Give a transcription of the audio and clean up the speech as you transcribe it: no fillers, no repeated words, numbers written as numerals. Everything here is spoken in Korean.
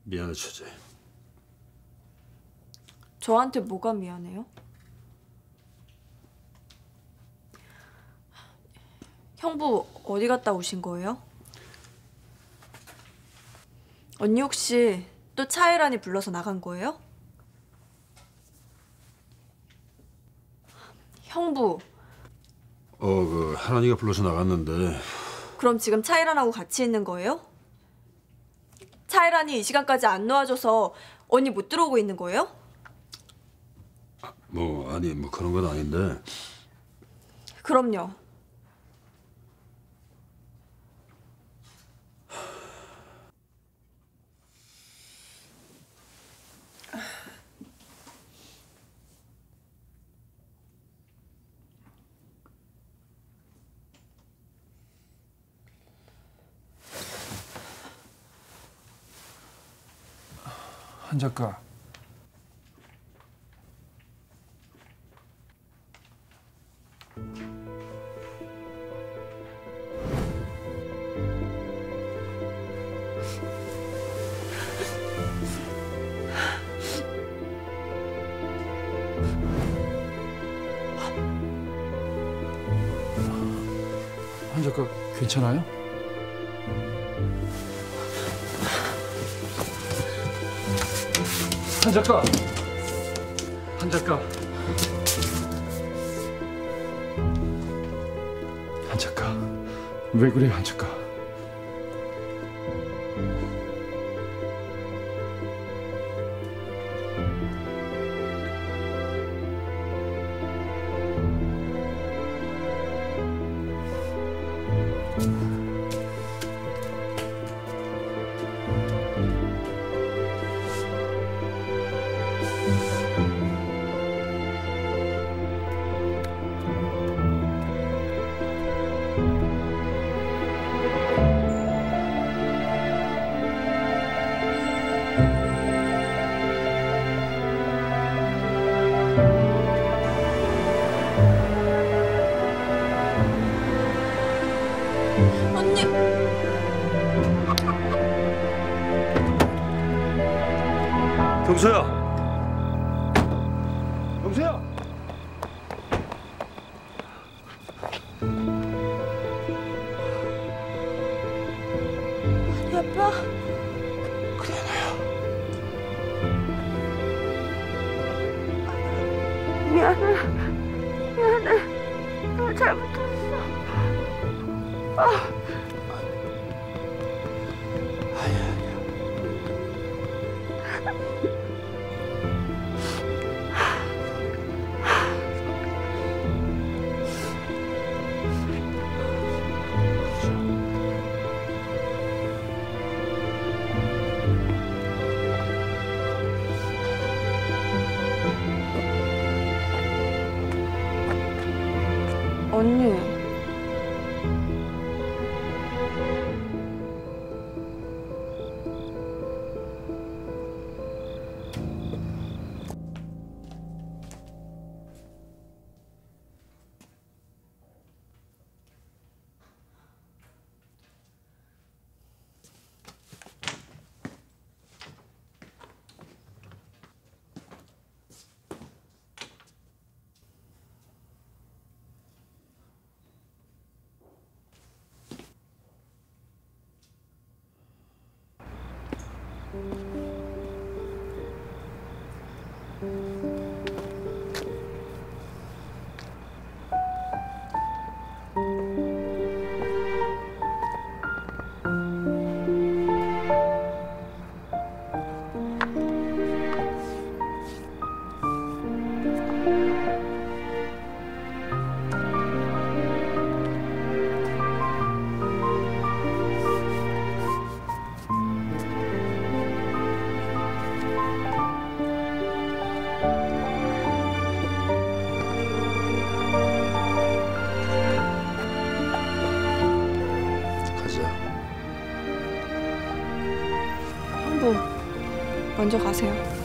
미안해, 처제. 저한테 뭐가 미안해요? 형부 어디 갔다 오신 거예요? 언니 혹시 또 차이란이 불러서 나간 거예요? 형부, 하란이가 불러서 나갔는데. 그럼 지금 차이란하고 같이 있는 거예요? 차이란이 이 시간까지 안 놓아줘서 언니 못 들어오고 있는 거예요? 아니, 그런 건 아닌데. 그럼요. 한 작가. 한 작가 괜찮아요? 한 작가. 한 작가. 한 작가. 왜 그래요, 한 작가? 언니! 경서야! 경서야! 아빠? 그래, 너야. 미안해. 내가 잘못했어. 언니. 가자. 형부, 먼저 가세요.